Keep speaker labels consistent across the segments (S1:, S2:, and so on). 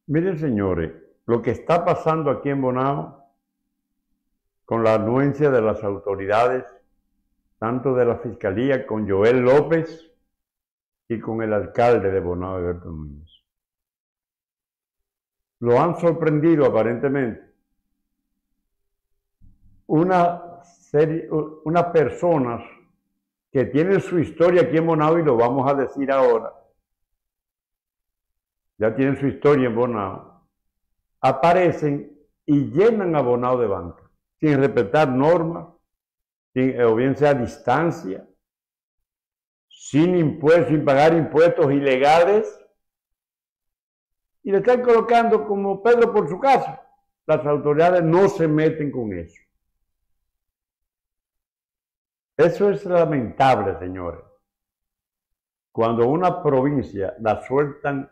S1: Miren, señores, lo que está pasando aquí en Bonao, con la anuencia de las autoridades, tanto de la Fiscalía, con Joel López y con el alcalde de Bonao, Alberto Núñez. Lo han sorprendido aparentemente unas personas que tienen su historia aquí en Bonao, y lo vamos a decir ahora. Ya tienen su historia en Bonao, aparecen y llenan a Bonao de banca, sin respetar normas, o bien sea a distancia, sin impuestos, sin pagar impuestos ilegales, y le están colocando como Pedro por su casa. Las autoridades no se meten con eso. Eso es lamentable, señores. Cuando una provincia la sueltan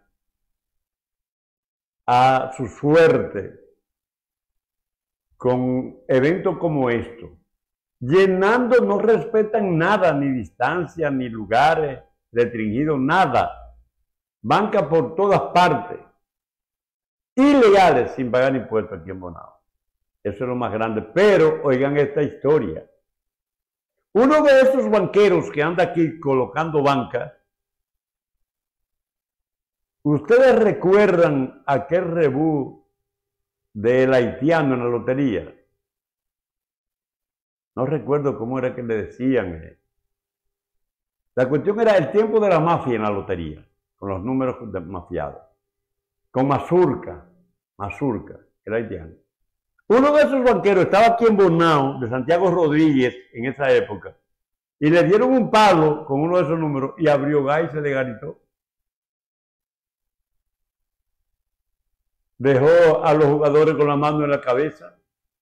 S1: a su suerte con eventos como estos, llenando, no respetan nada, ni distancia, ni lugares restringidos, nada. Banca por todas partes, ilegales, sin pagar impuestos aquí en Bonao. Eso es lo más grande. Pero oigan esta historia. Uno de esos banqueros que anda aquí colocando banca, ¿ustedes recuerdan aquel rebú del haitiano en la lotería? No recuerdo cómo era que le decían. La cuestión era el tiempo de la mafia en la lotería, con los números mafiados. Con Mazurca, el haitiano. Uno de esos banqueros estaba aquí en Bonao, de Santiago Rodríguez, en esa época, y le dieron un palo con uno de esos números y abrió gas y se legalizó. Dejó a los jugadores con la mano en la cabeza.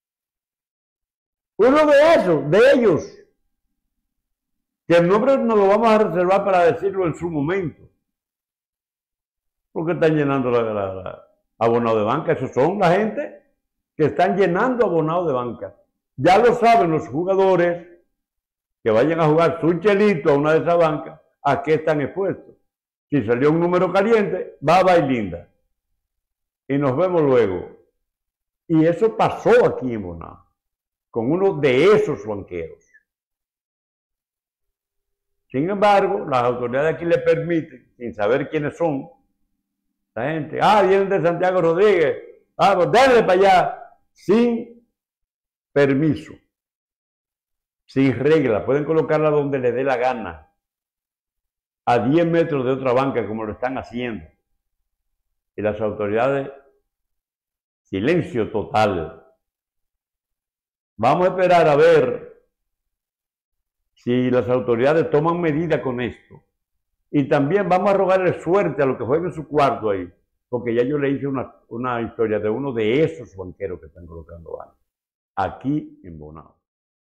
S1: Uno de ellos, que el nombre nos lo vamos a reservar para decirlo en su momento, porque están llenando abonado de banca. Esos son la gente que están llenando abonado de banca. Ya lo saben los jugadores que vayan a jugar su chelito a una de esas bancas, a qué están expuestos. Si salió un número caliente, va y linda. Y nos vemos luego. Y eso pasó aquí en Bonao, con uno de esos banqueros. Sin embargo, las autoridades aquí le permiten, sin saber quiénes son, la gente, vienen de Santiago Rodríguez, pues denle para allá, sin permiso, sin regla, pueden colocarla donde les dé la gana, a 10 metros de otra banca, como lo están haciendo. Y las autoridades, silencio total. Vamos a esperar a ver si las autoridades toman medida con esto. Y también vamos a rogarle suerte a los que jueguen su cuarto ahí, porque ya yo le hice una historia de uno de esos banqueros que están colocando bancos aquí en Bonao.